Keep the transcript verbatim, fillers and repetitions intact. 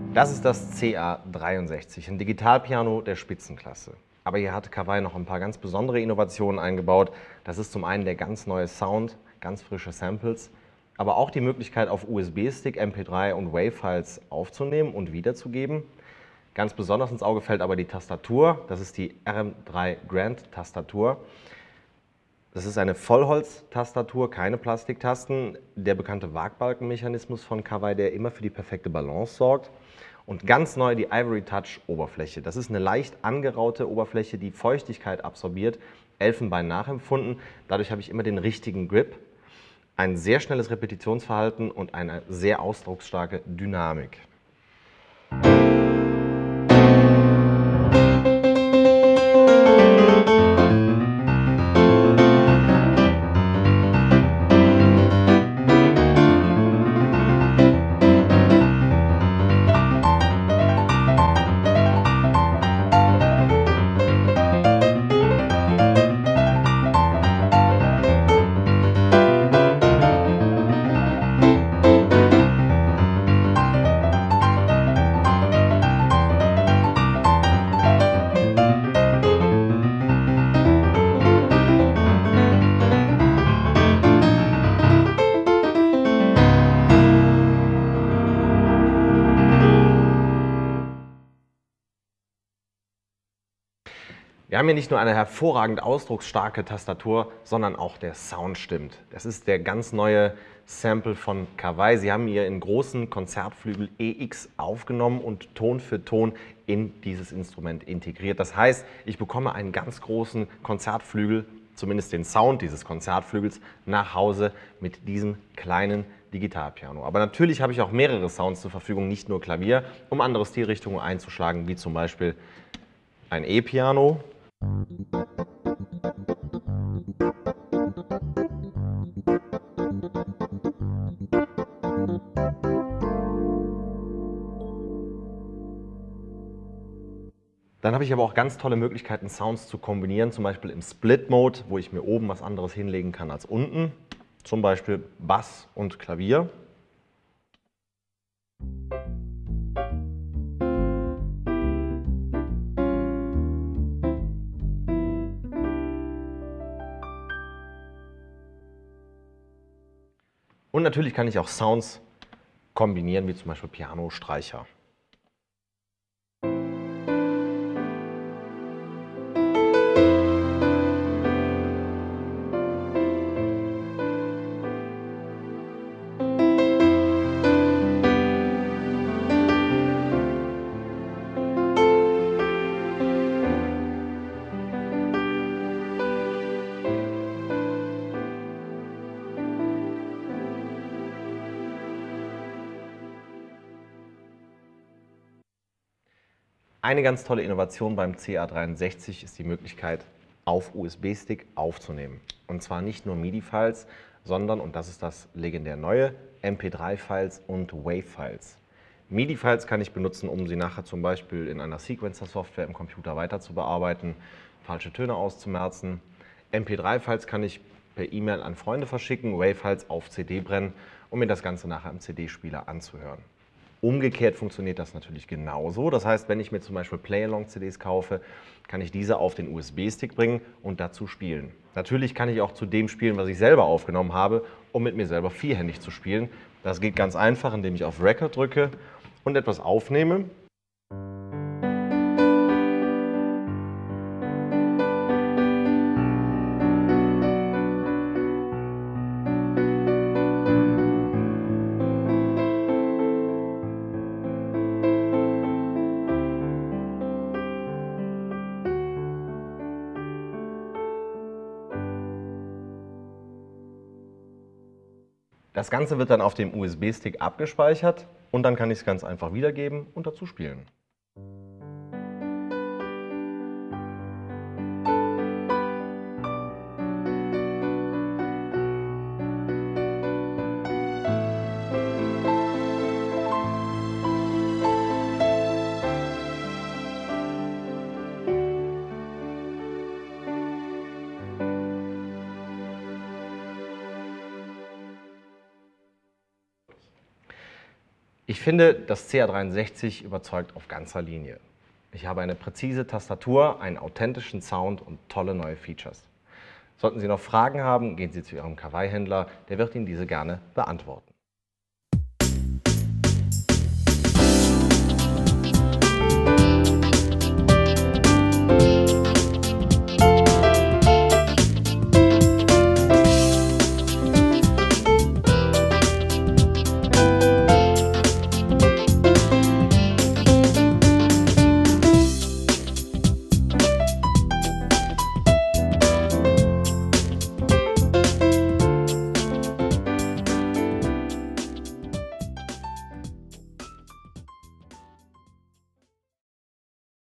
Das ist das C A dreiundsechzig, ein Digitalpiano der Spitzenklasse. Aber hier hat Kawai noch ein paar ganz besondere Innovationen eingebaut. Das ist zum einen der ganz neue Sound, ganz frische Samples, aber auch die Möglichkeit, auf U S B-Stick M P drei und WAV-Files aufzunehmen und wiederzugeben. Ganz besonders ins Auge fällt aber die Tastatur. Das ist die R M drei Grand-Tastatur. Das ist eine Vollholz-Tastatur, keine Plastiktasten. Der bekannte Waagbalkenmechanismus von Kawai, der immer für die perfekte Balance sorgt. Und ganz neu die Ivory Touch Oberfläche. Das ist eine leicht angeraute Oberfläche, die Feuchtigkeit absorbiert, Elfenbein nachempfunden. Dadurch habe ich immer den richtigen Grip, ein sehr schnelles Repetitionsverhalten und eine sehr ausdrucksstarke Dynamik. Wir haben hier nicht nur eine hervorragend ausdrucksstarke Tastatur, sondern auch der Sound stimmt. Das ist der ganz neue Sample von Kawai. Sie haben hier in großen Konzertflügel E X aufgenommen und Ton für Ton in dieses Instrument integriert. Das heißt, ich bekomme einen ganz großen Konzertflügel, zumindest den Sound dieses Konzertflügels, nach Hause mit diesem kleinen Digitalpiano. Aber natürlich habe ich auch mehrere Sounds zur Verfügung, nicht nur Klavier, um andere Stilrichtungen einzuschlagen, wie zum Beispiel ein E-Piano. Dann habe ich aber auch ganz tolle Möglichkeiten, Sounds zu kombinieren, zum Beispiel im Split-Mode, wo ich mir oben was anderes hinlegen kann als unten, zum Beispiel Bass und Klavier. Und natürlich kann ich auch Sounds kombinieren, wie zum Beispiel Piano, Streicher. Eine ganz tolle Innovation beim C A dreiundsechzig ist die Möglichkeit, auf U S B-Stick aufzunehmen. Und zwar nicht nur MIDI-Files, sondern, und das ist das legendär neue, M P drei Files und WAV-Files. MIDI-Files kann ich benutzen, um sie nachher zum Beispiel in einer Sequencer-Software im Computer weiter zu bearbeiten, falsche Töne auszumerzen. M P drei Files kann ich per E-Mail an Freunde verschicken, WAV-Files auf C D brennen, um mir das Ganze nachher im C D-Spieler anzuhören. Umgekehrt funktioniert das natürlich genauso. Das heißt, wenn ich mir zum Beispiel Play-Along-C Ds kaufe, kann ich diese auf den U S B-Stick bringen und dazu spielen. Natürlich kann ich auch zu dem spielen, was ich selber aufgenommen habe, um mit mir selber vierhändig zu spielen. Das geht ganz einfach, indem ich auf Record drücke und etwas aufnehme. Das Ganze wird dann auf dem U S B-Stick abgespeichert und dann kann ich es ganz einfach wiedergeben und dazu spielen. Ich finde, das C A dreiundsechzig überzeugt auf ganzer Linie. Ich habe eine präzise Tastatur, einen authentischen Sound und tolle neue Features. Sollten Sie noch Fragen haben, gehen Sie zu Ihrem Kawai-Händler, der wird Ihnen diese gerne beantworten.